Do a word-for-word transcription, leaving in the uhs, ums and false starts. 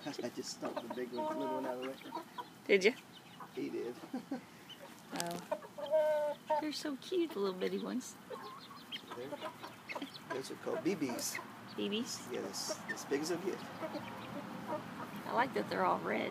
I just stomped the big one, little one out of the way. Did you? He did. Oh. They're so cute, the little bitty ones. There. Those are called B Bs. B Bs? Yeah, as, as big as they'll get. I like that they're all red.